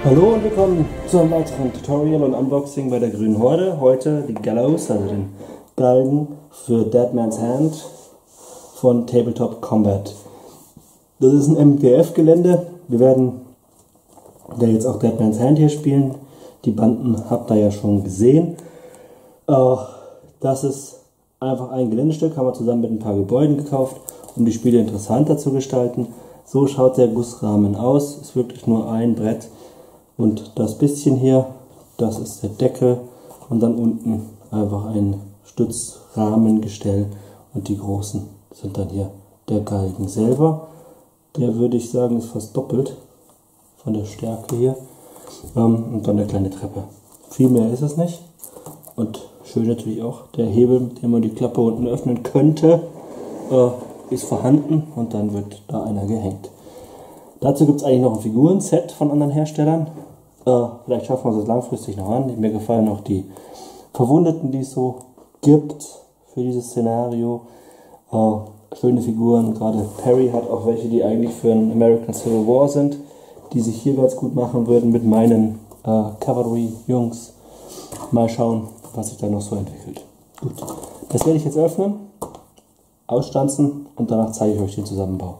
Hallo und willkommen zu einem weiteren Tutorial und Unboxing bei der Grünen Horde. Heute die Gallows, also den Galgen für Dead Man's Hand von Tabletop Combat. Das ist ein MDF-Gelände. Wir werden jetzt auch Dead Man's Hand hier spielen. Die Banden habt ihr ja schon gesehen. Das ist einfach ein Geländestück, haben wir zusammen mit ein paar Gebäuden gekauft, um die Spiele interessanter zu gestalten. So schaut der Gussrahmen aus. Ist wirklich nur ein Brett. Und das bisschen hier, das ist der Deckel und dann unten einfach ein Stützrahmengestell und die großen sind dann hier der Galgen selber. Der würde ich sagen ist fast doppelt von der Stärke hier und dann eine kleine Treppe. Viel mehr ist es nicht und schön natürlich auch der Hebel, mit dem man die Klappe unten öffnen könnte, ist vorhanden und dann wird da einer gehängt. Dazu gibt es eigentlich noch ein Figurenset von anderen Herstellern. Vielleicht schaffen wir es langfristig noch an. Mir gefallen auch die Verwundeten, die es so gibt für dieses Szenario. Schöne Figuren, gerade Perry hat auch welche, die eigentlich für ein American Civil War sind, die sich hier ganz gut machen würden mit meinen Cavalry-Jungs. Mal schauen, was sich da noch so entwickelt. Gut, das werde ich jetzt öffnen, ausstanzen und danach zeige ich euch den Zusammenbau.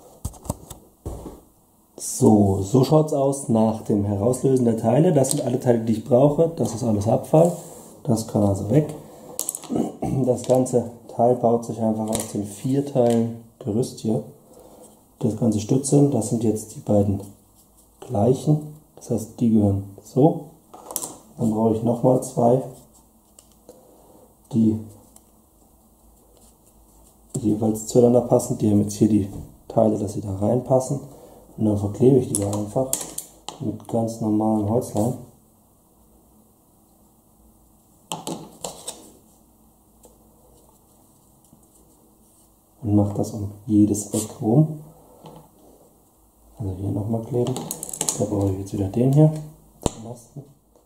So schaut es aus nach dem Herauslösen der Teile. Das sind alle Teile, die ich brauche. Das ist alles Abfall. Das kann also weg. Das ganze Teil baut sich einfach aus den 4 Teilen Gerüst hier. Das ganze Stützen, das sind jetzt die beiden gleichen. Das heißt, die gehören so. Dann brauche ich nochmal 2, die jeweils zueinander passen. Die haben jetzt hier die Teile, dass sie da reinpassen. Und dann verklebe ich die da einfach mit ganz normalem Holzleim. Und mache das um jedes Eck rum. Also hier nochmal kleben. Da brauche ich jetzt wieder den hier. Den ersten.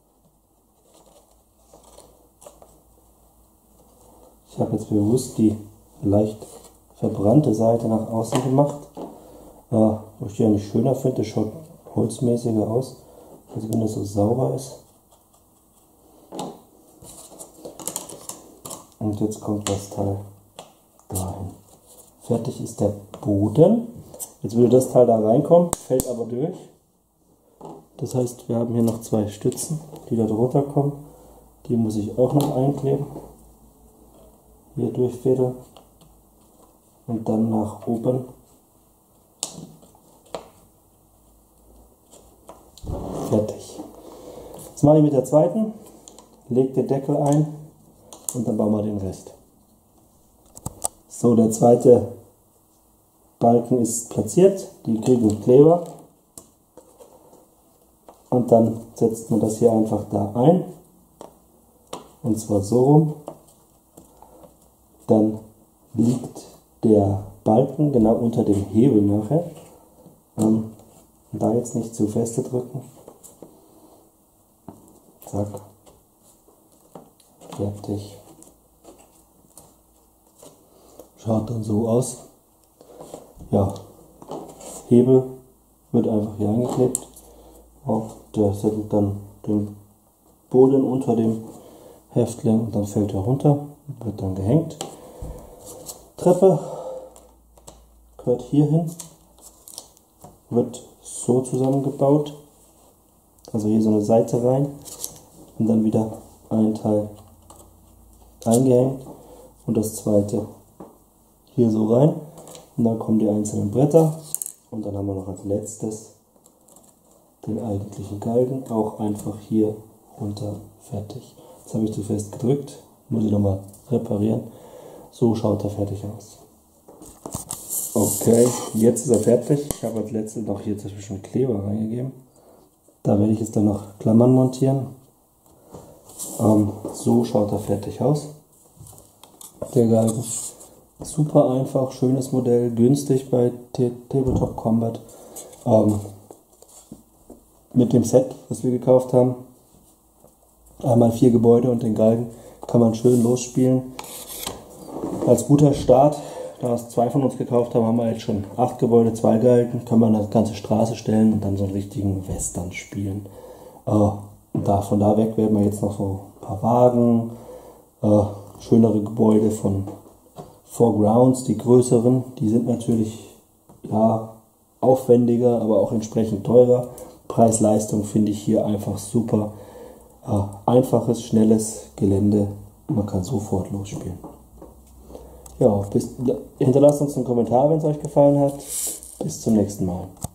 Ich habe jetzt bewusst die leicht verbrannte Seite nach außen gemacht. Wo ich die eigentlich schöner finde, schaut holzmäßiger aus, als wenn das so sauber ist. Und jetzt kommt das Teil dahin. Fertig ist der Boden. Jetzt würde das Teil da reinkommen, fällt aber durch. Das heißt, wir haben hier noch 2 Stützen, die da drunter kommen. Die muss ich auch noch einkleben. Hier durchfädeln. Und dann nach oben. Fertig. Jetzt mache ich mit der zweiten, lege den Deckel ein und dann bauen wir den Rest. So, der zweite Balken ist platziert, die kriegen Kleber und dann setzt man das hier einfach da ein und zwar so rum. Dann liegt der Balken genau unter dem Hebel nachher. Da jetzt nicht zu feste drücken. Zack. Fertig. Schaut dann so aus. Ja, Hebel wird einfach hier angeklebt. Der sättelt dann den Boden unter dem Häftling und dann fällt er runter, wird dann gehängt. Treppe gehört hier hin, wird so zusammengebaut. Also hier so eine Seite rein. Und dann wieder ein Teil eingehängt und das zweite hier so rein und dann kommen die einzelnen Bretter und dann haben wir noch als letztes den eigentlichen Galgen, auch einfach hier runter fertig. Jetzt habe ich zu fest gedrückt, muss ich nochmal reparieren. So schaut er fertig aus. Okay, jetzt ist er fertig. Ich habe als letztes noch hier zwischen Kleber reingegeben. Da werde ich jetzt dann noch Klammern montieren. So schaut er fertig aus. Der Galgen. Super einfach, schönes Modell, günstig bei Tabletop Combat. Mit dem Set, das wir gekauft haben, einmal 4 Gebäude und den Galgen, kann man schön losspielen. Als guter Start da es 2 von uns gekauft haben, haben wir jetzt schon 8 Gebäude, 2 gehalten. Können wir eine ganze Straße stellen und dann so einen richtigen Western spielen. Und von da weg werden wir jetzt noch so ein paar Wagen, schönere Gebäude von Foregrounds, die größeren, die sind natürlich ja, aufwendiger, aber auch entsprechend teurer. Preis-Leistung finde ich hier einfach super. Einfaches, schnelles Gelände, man kann sofort losspielen. Ja, hinterlasst uns einen Kommentar, wenn es euch gefallen hat. Bis zum nächsten Mal.